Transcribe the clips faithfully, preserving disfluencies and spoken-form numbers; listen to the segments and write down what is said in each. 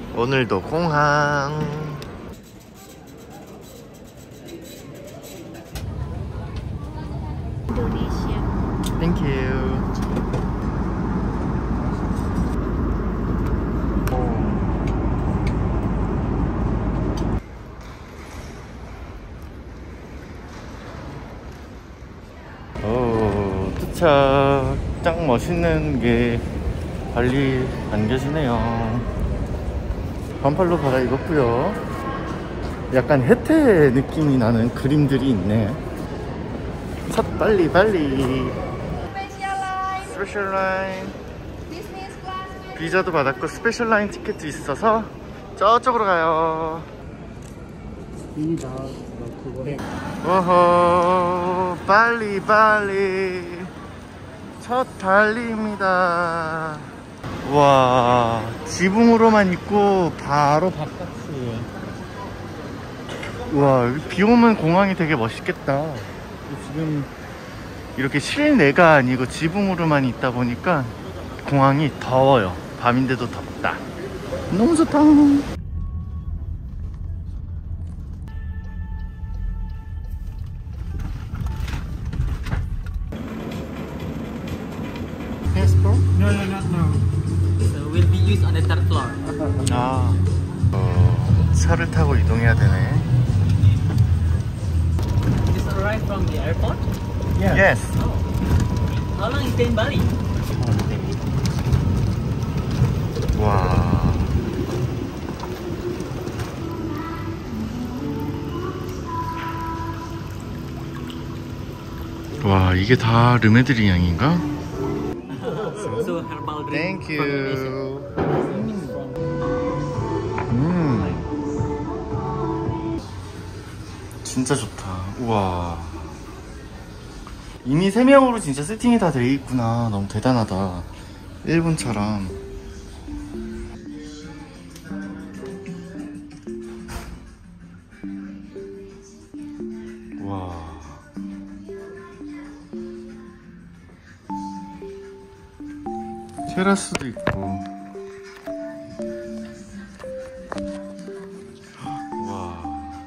오늘도 공항. Indonesia. Thank you. 오, 도착. 짱 멋있는 게 발리 안겨지네요. 반팔로 갈아입었고요. 약간 혜태 느낌이 나는 그림들이 있네. 첫 발리 발리. 스페셜 라인. 비자도 받았고 스페셜 라인 티켓도 있어서 저쪽으로 가요. 오호, 발리 발리 첫 발리입니다. 와, 지붕으로만 있고 바로 바깥이에요. 와, 여기 비 오면 공항이 되게 멋있겠다. 지금 이렇게 실내가 아니고 지붕으로만 있다 보니까 공항이 더워요. 밤인데도 덥다. 너무 좋다. Passport? No, no, not now. So will be used on the third floor. 아, 어, 차를 타고 이동해야 되네. Just arrived from the airport. Yeah. Yes. Oh. How long you stay in Bali? 와. 와, 이게 다 르메드리 향인가? So herbal drink. Thank you. 음. 진짜 좋다. 우와. 이미 세 명으로 진짜 세팅이 다 돼 있구나. 너무 대단하다. 일본처럼. 와. 테라스도 있고. 와.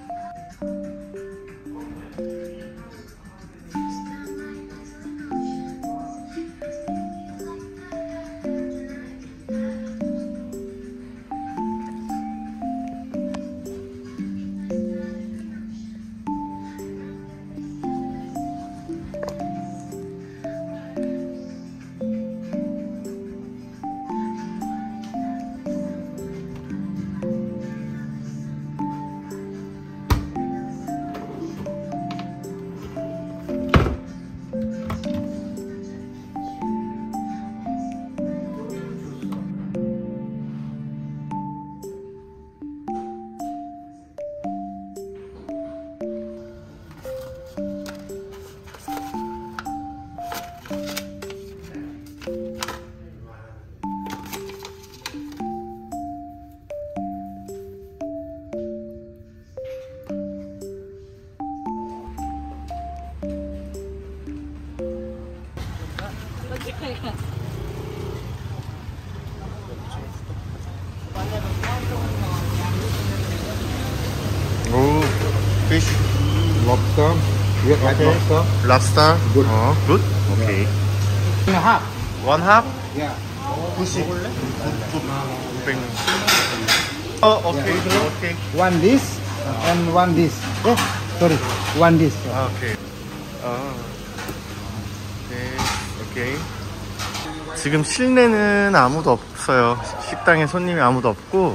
오, fish. Lobster. You like Okay. lobster? Lobster. Good. 어, good. 오케이. And a half. One half. Yeah. 구십. 구백. 어, 오케이. 오케이. One this and one this. Oh, sorry. One this. 아, 오케이. 아. 오케이. 오케이. 지금 실내는 아무도 없어요. 식당에 손님이 아무도 없고.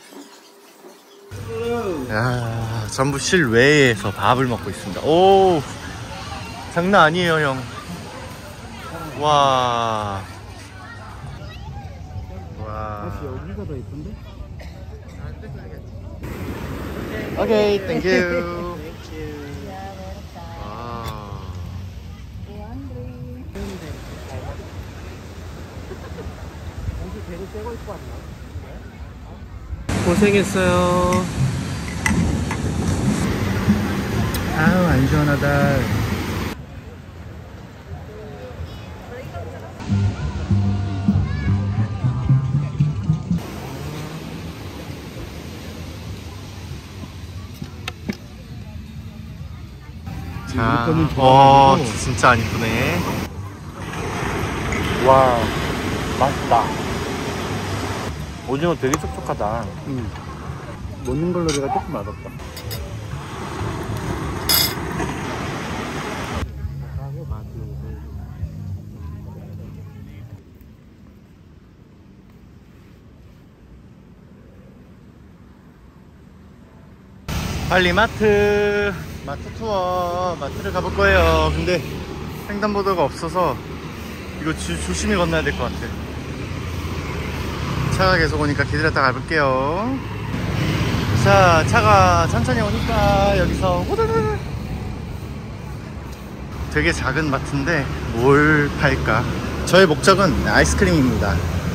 야, 전부 실외에서 밥을 먹고 있습니다. 오, 장난 아니에요, 형. 와. 와. 여기가 더 예쁜데? 오케이, 땡큐. 와. 고생했어요. 아우, 안 시원하다. 자, 거는 어, 좋아가지고. 진짜 안 이쁘네. 와, 맛있다. 오징어 되게 촉촉하다. 응. 먹는 걸로 내가 조금 맛없다. 빨리 마트 마트 투어 마트를 가볼 거예요. 근데 횡단보도가 없어서 이거 주, 조심히 건너야 될 것 같아. 차가 계속 오니까 기다렸다 가볼게요. 자, 차가 천천히 오니까 여기서 호다다다. 되게 작은 마트인데 뭘 팔까? 저의 목적은 아이스크림입니다.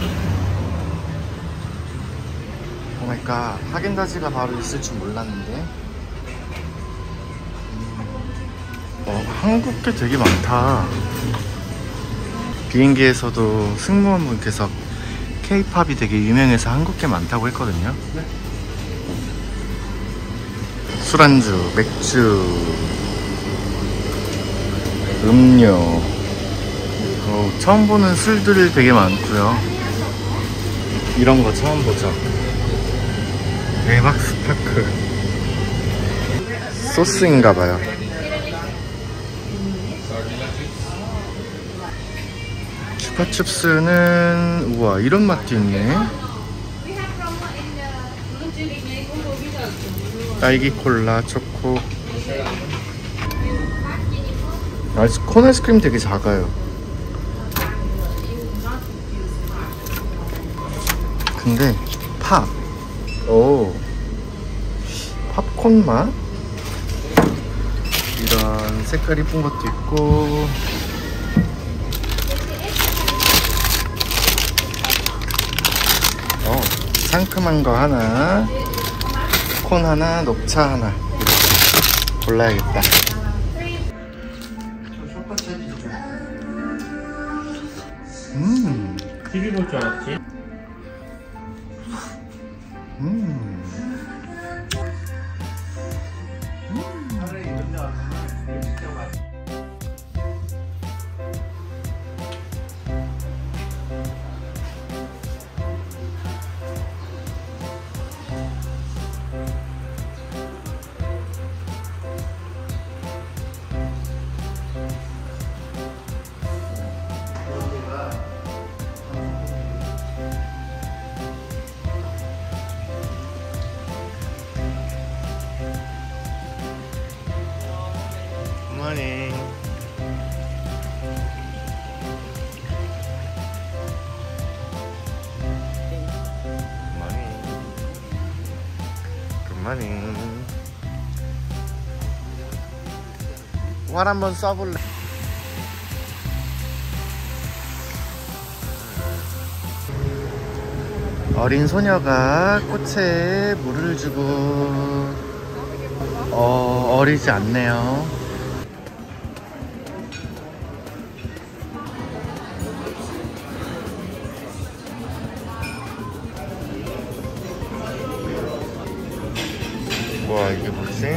오마이갓, 하겐다즈가 바로 있을 줄 몰랐는데. 어, 한국 게 되게 많다. 비행기에서도 승무원분께서 K-팝이 되게 유명해서 한국 게 많다고 했거든요. 술안주, 맥주, 음료. 어, 처음 보는 술들이 되게 많고요. 이런 거 처음 보죠. 대박 스파크. 소스인가봐요. 추파춥스는 우와, 이런 맛도 있네. 딸기 콜라, 초코. 아이스, 콘 아이스크림 되게 작아요. 근데 팝. 오, 팝콘 맛? 이런 색깔 이쁜 것도 있고. 어, 상큼한 거 하나, 콘 하나, 녹차 하나, 이렇게 골라야겠다. 음, 티비 볼 줄 알았지? 음. 굿모닝. 굿모닝. 활 한번 쏴볼래? 어린 소녀가 꽃에 물을 주고 어, 어리지 않네요. 와, 이게 뭐지?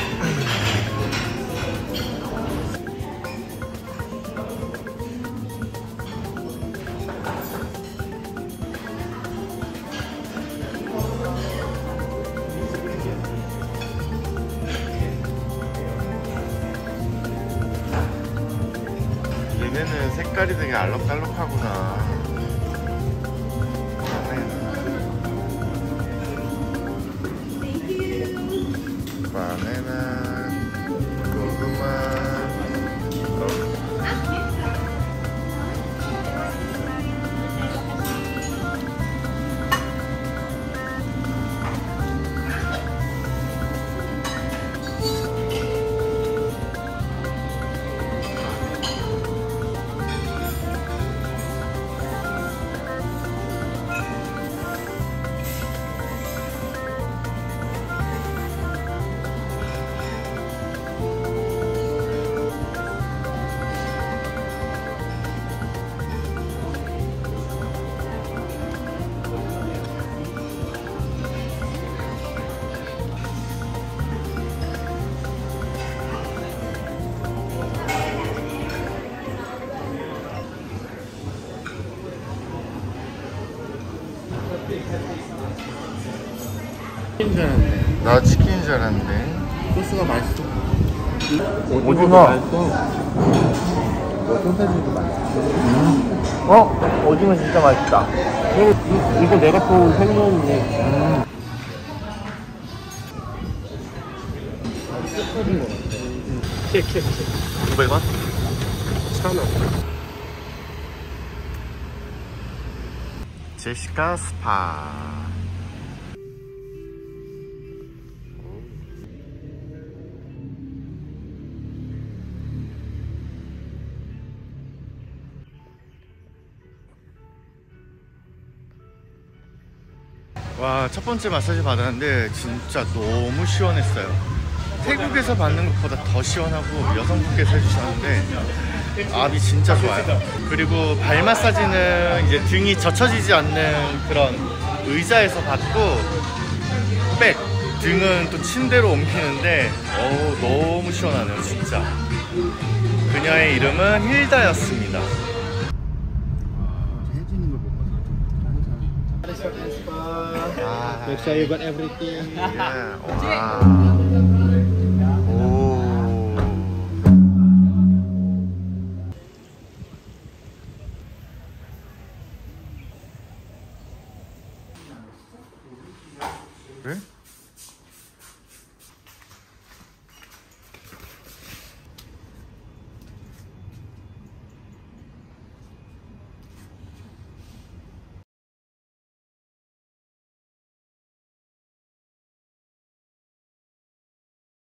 얘네는 색깔이 되게 알록달록하구나. 바나나, 고구마. 치킨 줄 알았네. 나 치킨인 줄 알았는데. 소스가 맛있어. 오징어. 맛있어. 뭐 소세지도 맛있어. 어? 오징어 진짜 맛있다. 이거, 이거 내가 또 생선인데. 음. 터진 거 같아. 케케케. 오백 원? 천 원. 제시카 스파. 와, 첫 번째 마사지 받았는데 진짜 너무 시원했어요. 태국에서 받는 것보다 더 시원하고 여성분께서 해주셨는데 압이 진짜 좋아요. 그리고 발 마사지는 이제 등이 젖혀지지 않는 그런 의자에서 받고 백 등은 또 침대로 옮기는데 어우 너무 시원하네요 진짜. 그녀의 이름은 힐다였습니다. 해주는 걸 못 봐서 좀 아, Make sure you got everything. 예. 와. 오. 그래?